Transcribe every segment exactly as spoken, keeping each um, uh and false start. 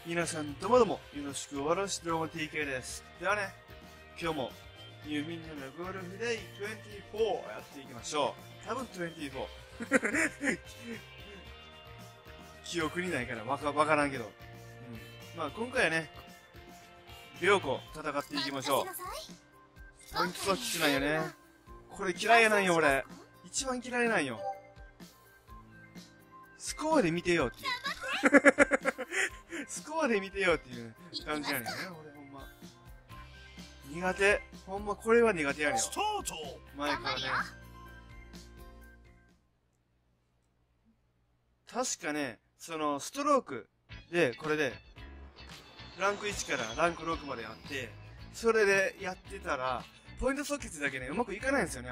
皆さんどうもどうもよろしくおろしどうも ティーケー です。ではね、今日もニューみんなのゴルフデイにじゅうよんやっていきましょう。多分にじゅうよん。記憶にないからわか、わからんけど。うん。まあ今回はね、涼子戦っていきましょう。ポイントソックスなんよね。これ嫌いやなんよ俺。一番嫌いなんよ。スコアで見てよっていう。スコアで見てよっていう感じやねんね、俺ほんま。苦手。ほんまこれは苦手やねんよ。前からね。確かね、そのストロークで、これで、ランクいちからランクろくまであって、それでやってたら、ポイント即決だけね、うまくいかないんですよね、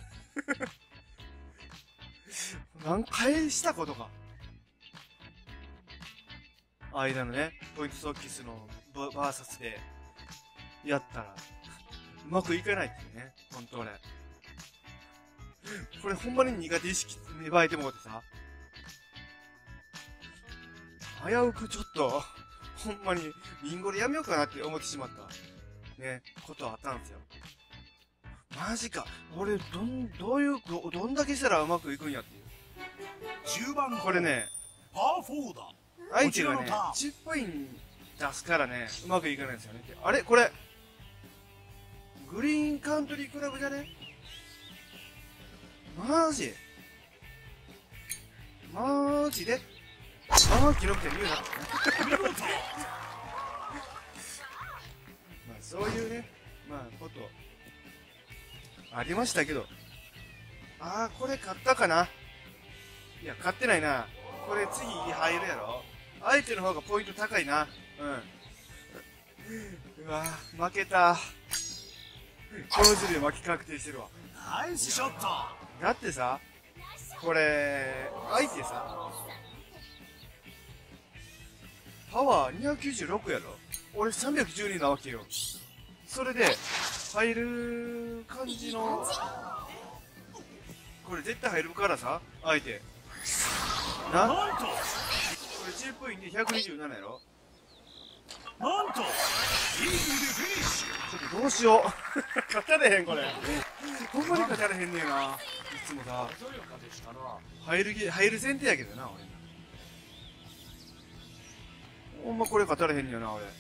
俺。何回したことか。間のね、ポイント即決のバーサスで、やったら、うまくいかないっていうね、ほんと俺。これほんまに苦手意識芽生えてもうてさ、危うくちょっと、ほんまに、リンゴでやめようかなって思ってしまった、ね、ことあったんですよ。マジか。俺、どん、どういう、ど、どんだけしたらうまくいくんやっていう。じゅうばんこれね、パーフォーだ。相手がね、じゅっポイント出すからね、うまくいかないんですよね。あれこれ、グリーンカントリークラブじゃね？マジマジでああ、記録点言うなってね。まあ、そういうね、まあ、こと、ありましたけど。ああ、これ買ったかな？いや、買ってないな。これ次入るやろ？相手の方がポイント高いな。うん。うわぁ、負けた。この字で負け確定してるわ。ナイスショット。だってさ、これ、相手さ、パワーにひゃくきゅうじゅうろくやろ。俺さんびゃくじゅうになわけよ。それで、入る感じの、これ絶対入るからさ、相手。な？これじゅうポイントでひゃくにじゅうななやろ。なんとイーグルでフィニッシュ。ちょっとどうしよう。勝たれへんこれ。ほんまに勝たれへんねえな。いつもさ。入る、入る前提やけどな、俺。ほんまこれ勝たれへんねやな、俺。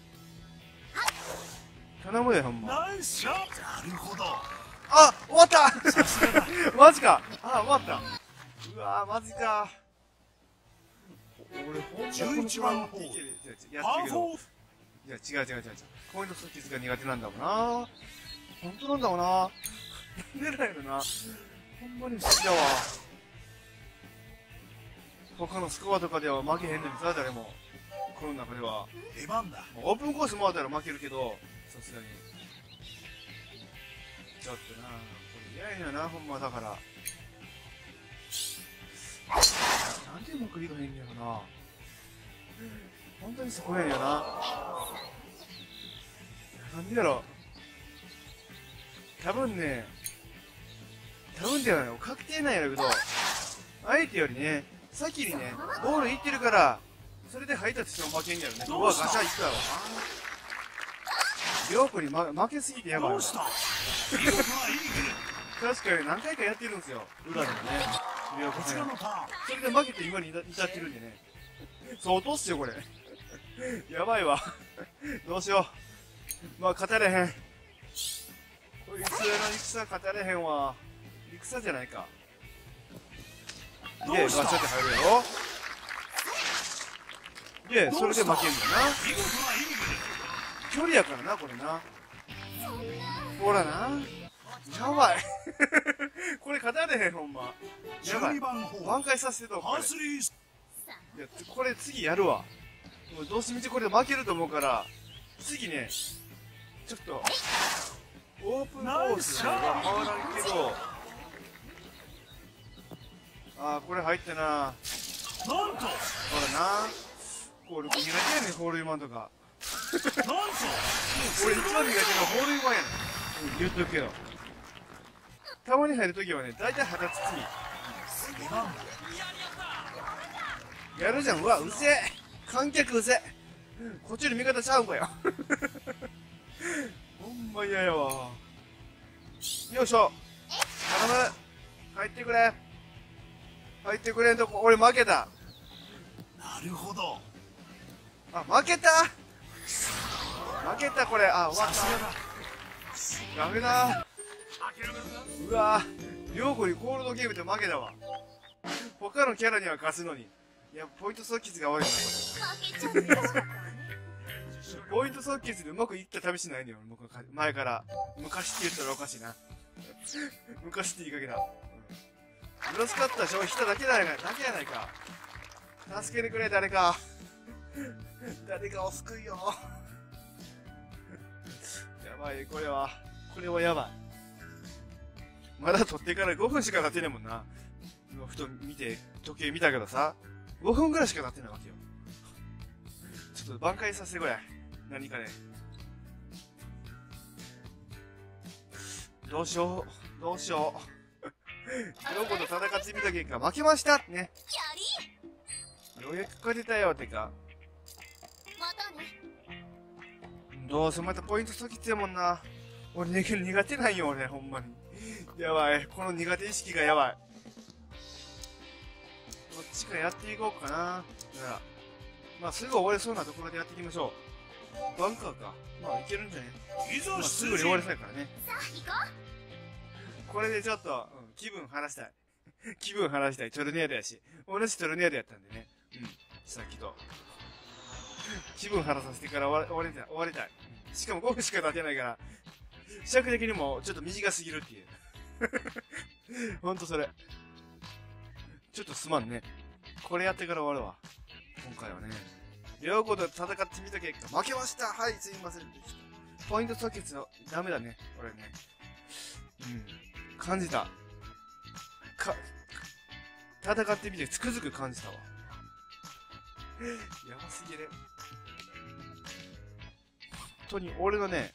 頼むで、ほんま。ナイスショット。なるほど。あ、終わったマジか。あ、終わった。うわぁ、マジか。俺、ほんまじゅういちばんホール。やってるけど。いや、違う違う違う違う。ポイント即決が苦手なんだもんな。本当なんだもんな。なんでだよな。ほんまに不思議だわ。他のスコアとかでは負けへんのにさ、誰も。この中では。出番だ。オープンコース回ったら負けるけど、さすがに。ちょっとな、これ嫌やな、ほんまだから。なんでうまくいかへんねやろな。本当にそこやねんよな。なんでやろ。多分ね、多分じゃないの、確定なんやけど、相手よりね、先にね、ボールいってるから、それで入ったとしても負けんやろね。うわ、ガシャいったわ。涼子に、ま、負けすぎてやばいわ。確かに何回かやってるんですよ、裏でもね。涼子ね。それで負けて今に至ってるんでね。相当っすよ、これ。やばいわ。どうしよう。まあ、勝たれへん。こいつらの戦勝たれへんわ。戦じゃないか。で、ガチャって入るやろ。で、それで負けんだよな。距離やからな、これな。ほらな。やばい。これ勝たれへん、ほんま。やばい。挽回させてと、これ。いや、これ次やるわ。もうどうせみちこれで負けると思うから、次ね、ちょっと、オープンコースは回らんけど、あー、これ入ったな。ほらな。これ苦手やねん、ホールインワンとか。俺一番苦手なホールインワンやねん。言っとくけど。たまに入るときはね、大体肌包み。やるじゃん、うわ、うぜえ。観客うぜえ。 こっちの味方ちゃうんかよ。ほんま嫌やわ。よいしょ。頼む。入ってくれ。入ってくれんとこ、俺負けた。 なるほど。 あ、負けた。負けたこれ。あ、終わった。ダメだ。うわぁ、りょうこにコールドゲームで負けたわ。他のキャラには勝つのに。いや、ポイント即決が悪いな、これ。ポイント即決でうまくいった試しないのよ、僕前から。昔って言ったらおかしいな。昔って言いかけだ。ブロスカッター消費しただけだやないか、だけやないか。助けてくれ、誰か。誰かを救いよ。やばい、これは。これはやばい。まだ取ってからごふんしか経ってねえもんな。ふと見て、時計見たけどさ、ごふんぐらいしか経ってないわけよ。ちょっと挽回させてくれ。何かね。どうしよう、どうしよう。ロコと戦ってみた結果、負けましたね。ようやく勝てたよ、てか。どうせまたポイント即決やもんな。俺、ね、苦手なんよ、俺、ほんまに。やばい。この苦手意識がやばい。どっちかやっていこうかな。なら、まあ、すぐ終われそうなところでやっていきましょう。バンカーか。まあ、いけるんじゃね。まあ、すぐに終われそうやからね。これでちょっと、うん、気分晴らしたい。気分晴らしたい。トルネードやし。同じトルネードやったんでね。うん。さっきと。気分晴らさせてから終わりたい。終わりたい。うん、しかもごふんしか経てないから、尺的にもちょっと短すぎるっていう。ほんとそれ。ちょっとすまんね。これやってから終わるわ。今回はね。両方と戦ってみた結果、負けました。はい、すいませんでした。ポイント即決の、ダメだね。俺ね。うん。感じた。か、戦ってみてつくづく感じたわ。やばすぎる。本当に俺のね、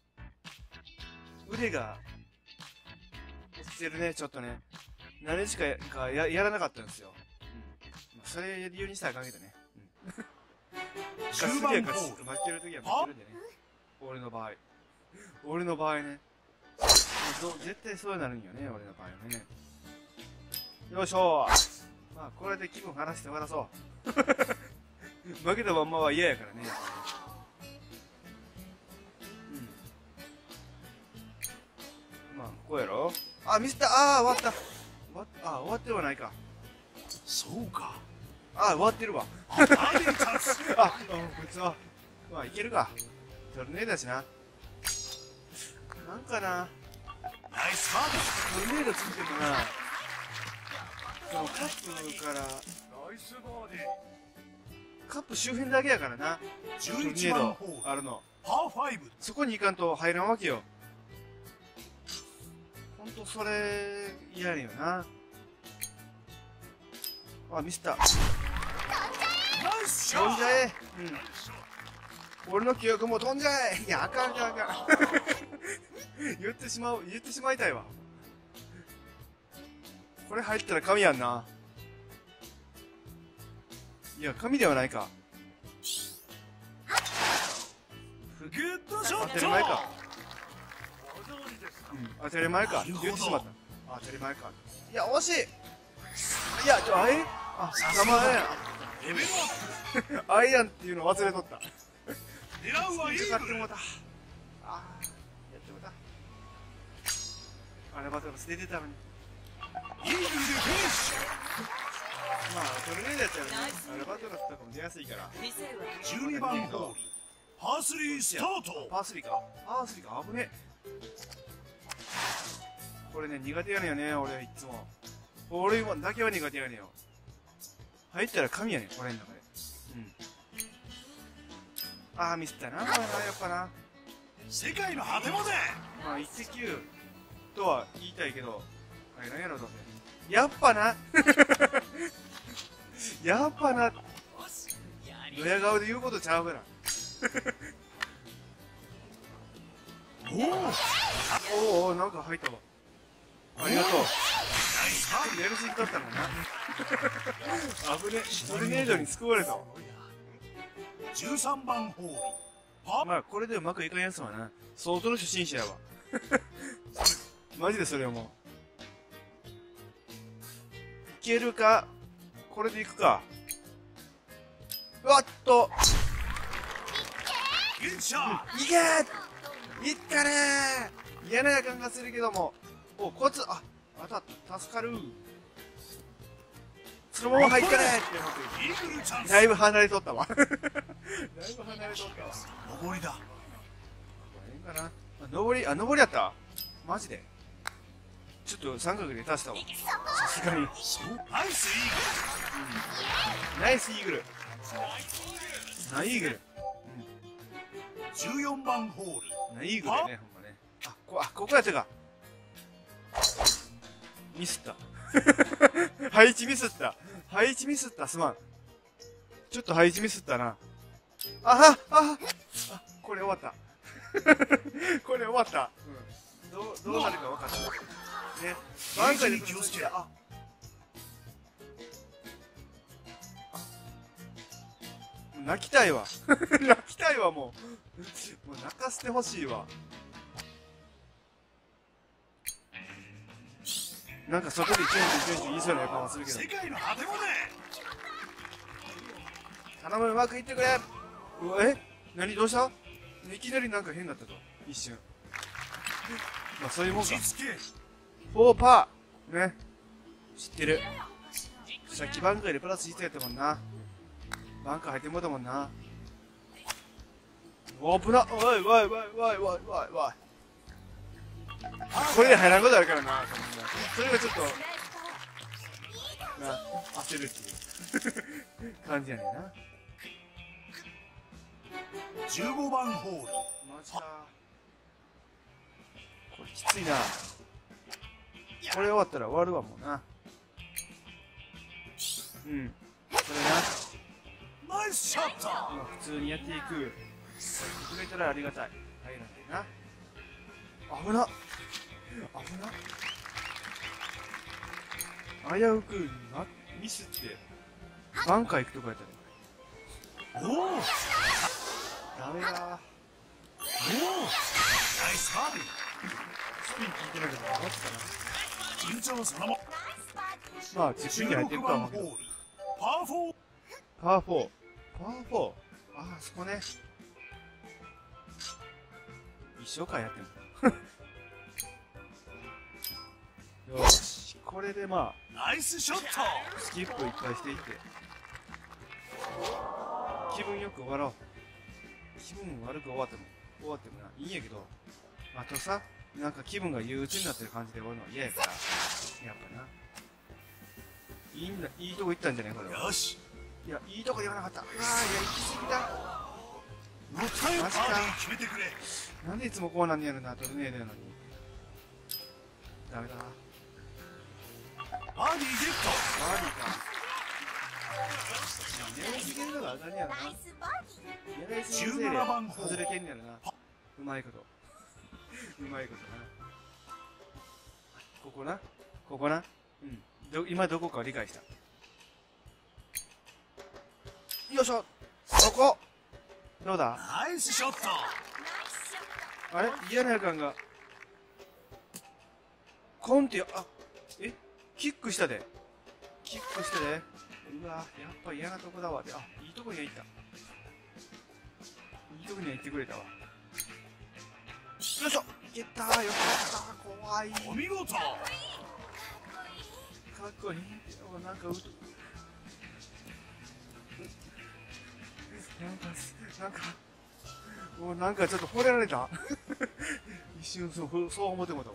腕が落ちてるね、ちょっとね。何日か や, か や, やらなかったんですよ。うん。それ理由にしたらあかんけどね。うん。中盤か負けるときは負けるんでね。俺の場合。俺の場合ね。絶対そうなるんよね、俺の場合はね。よいしょー。まあ、これで気分晴らして終わらそう。負けたまんまは嫌やからね。うん。まあ、ここやろ。あ、ミスった。ああ、終わった。終わっあ、終わってはないか。 そうか。 あ、終わってるわ。あ、あ、こいつは。まあ、いけるか。トルネードだしな。なんかな。 ナイスパートルネードついてもな。そのカップから、カップ周辺だけやからな。 じゅういちばんホールあるの。 パーファイブ。 そこに行かんと入らんわけよ。ほんとそれ、嫌やよな。あ、ミスった。 ナイスショット。 飛んじゃえ。うん。俺の記憶も飛んじゃえ。いや、あかんあかんあかん。言ってしまう、言ってしまいたいわ。これ入ったら神やんな。いや、神ではないか。 グッドショット。 当たり前か。うん、当たり前か。言ってしまった。当たり前か。いや、惜しい。いや、ちょ、あれあ、名前や。 レベルアップ。 アイアンっていうの忘れとった。 狙うはイーグル。 使ってもうた。ああ、やってもうた。あれバトル捨ててたのに。 イーグルでフィニッシまあ、トルネードやったらね、あれバトルとかも出やすいから。 ュ。じゅうにばんホールパースリースタート。 パースリーか。パースリーか、危ねえ。これね、苦手やねんよね、俺いつも。俺だけは苦手やねんよ。入ったら神やねん、これの中で。うん。あー、ミスったな、これな、やっぱな。 世界の果てまで。 まあ、イッテ キュー とは言いたいけど、あれなんやろ、どうせ。やっぱなやっぱなドヤ顔で言うことちゃうから。おおお、なんか入ったわ。ありがとう。やるすぎだったのな。危ね、トルネードに救われたわ。 じゅうさんばんホールパまあ、これでうまくいかんやつはな、相当の初心者やわ。マジでそれはもう。いけるか？これでいくか。うわっと、 ゲッシャーいけーいったねー嫌な予感がするけども。お、コツ、あ、当たった。助かる。そのまま入ったねーって思ってイーグルチャンスだいぶ離れとったわ。だいぶ離れとったわ。 上りだええんかなあ、上り、あ、上りやったマジでちょっと三角で足したわ。さすがに。 そうナイスイーナイスイーグル。ナイイーグル。 グルじゅうよんばんホールナイイーグルやね、ほんまね。あ、こ、あ、ここやったか。ミスった。配置ミスった。配置ミスった、すまん。ちょっと配置ミスったな。あはああこれ終わった。これ終わった。うん。どう、どうなるか分かった。ね。バンカーで気をつけ。あ。泣きたいわ。泣きたいわ、もう。もう泣かせてほしいわ。なんか外でチュンチュンチュンチュン言いそうな予感はするけど。 世界の果てまで頼む、うまくいってくれ。うわ、え何どうした？いきなりなんか変だったと。一瞬。まあそういうもんか。 落ち着けフォーパーね。知ってる。さっきバンカーでプラスいちやったもんな。バンカー入ってもうたもんな。オープナー、おいおいおいおいおいおいおい。これで入らんことあるからな。それがちょっと、な、焦るっていう感じやねんな。 じゅうごばんホールマジか。これきついな。これ終わったら終わるわもうな。うん。それな。 ナイスショットまあ普通にやっていく。やってくれたらありがたい。入らないな。危な。危な。危うくなミスってバンカー行くとこやったね。 おおダメだ。 おおナイスバーディスピン聞いてなかったら終わってたな。 ー順調そのままあ、チップインに入っていくとはじゅうろくばんホール思うけど。 パーフォーパーフォー。パーフォー。ああ、そこね。一生間やっても。よし。これでまナイスショットあ、スキップいっぱいしていって。気分よく終わろう。気分悪く終わっても、終わってもな、いいんやけど、あとさ、なんか気分が憂鬱になってる感じで終わるのは嫌やから、やっぱな。いいんだ、いいとこ行ったんじゃないこれは。 よしいや、いいとこ言わなかった。うわー、いや、行き過ぎだ。 もったいバーディー決めてくれなんでいつもこうなんねやろな、トルネードやのに。ダメだ。 バーディーゲットバーディーか。狙いすぎるのがあかんねやろな。狙いすぎるせいでじゅうななばんホール外れてんねやろな。うまいこと。うまいことな。ここな。ここな。うんど。今どこか理解した。よいしょ。そこ。どうだ。 ナイスショットあれ嫌な予感が。コンって、あ、えキックしたで。キックしたで。うわ、やっぱ嫌なとこだわ。で、あ、いいとこには行った。いいとこには行ってくれたわ。よいしょいけたーよかったー怖いお見事かっこいいなんかうとなんかなんかもうなんかちょっと惚れられた一瞬そうそう思ってもたわ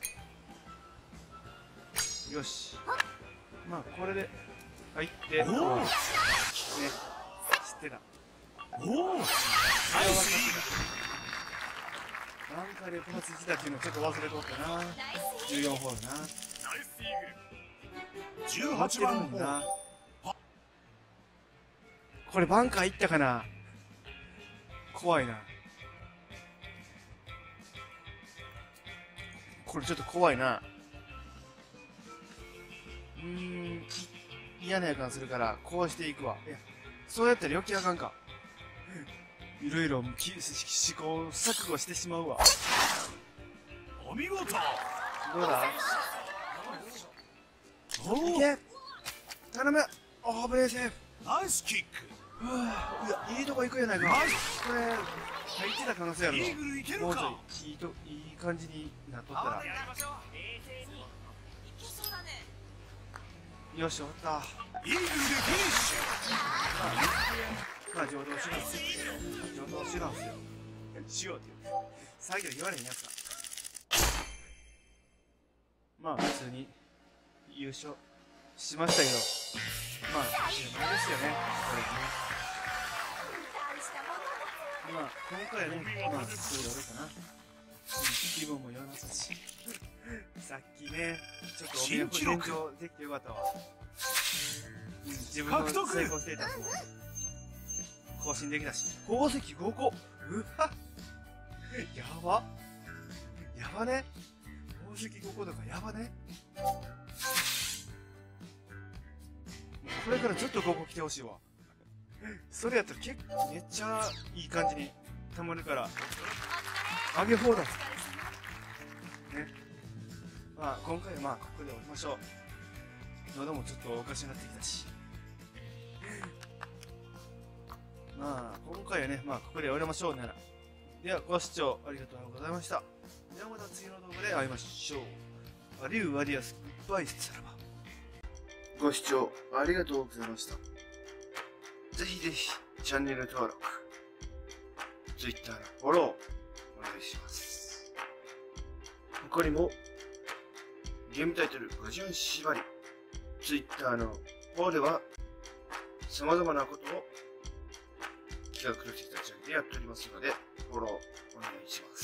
よしまあこれで入っておおね知ってたおおナイスイーなんかでプラスいちだっていうのちょっと忘れとったなじゅうよんホールなグルじゅう終わはちってるもんばんホールなこれバンカー行ったかな怖いなこれちょっと怖いなうーん嫌な予感するからこうしていくわいやそうやったら余計あかんかいろいろき試行錯誤してしまうわ。 お見事。 どうだ？ おお、 いけ！頼む！オーブレーセーフ！ ナイスキック。 うわ、いや、いいとこ行くやないか。 ナイス。 これ、入ってた可能性あるイの。 ーグルいけるもうちょか。 い、いいと、いい感じになっとったら。よし、終わった。 イーグルでフィニッシまあ、上等手段っすよ。上等手段っすよ。しようって言う。作業言われへんやつだ。まあ、普通に優勝しましたけど、まあ、注目ですよね。これね。まあ、今回はね、まあ、すごい俺かな。うん、気分も良さそうし。さっきね、ちょっとお見事返上できてよかったわ。うん、自分の成功していたのも更新できたし。宝石ごこうわやばやばね宝石ごことかやばねこれからずっとごこ来てほしいわ。それやったら結構めっちゃいい感じにたまるからあげ放題ね。まあ今回はまあここで終わりましょう。喉もちょっとおかしくなってきたしまあ今回はねまあここで終わりましょうなら。ではご視聴ありがとうございました。ではまた次の動画で会いましょう。アデューアディアスグッバイさらば。ご視聴ありがとうございました。ぜひぜひチャンネル登録、Twitter のフォローお願いします。他にもゲームタイトルごじゅん縛り、Twitter の方では様々なことを企画として立ち上げてやっておりますので、フォローお願いします。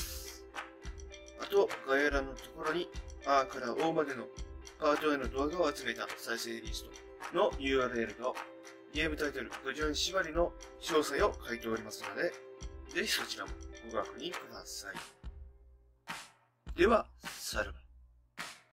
あと、概要欄のところに、A から O までのパートへの動画を集めた再生リストの ユーアールエル と、ゲームタイトルごじゅん縛りの詳細を書いておりますので、ぜひそちらもご確認ください。では、さらば。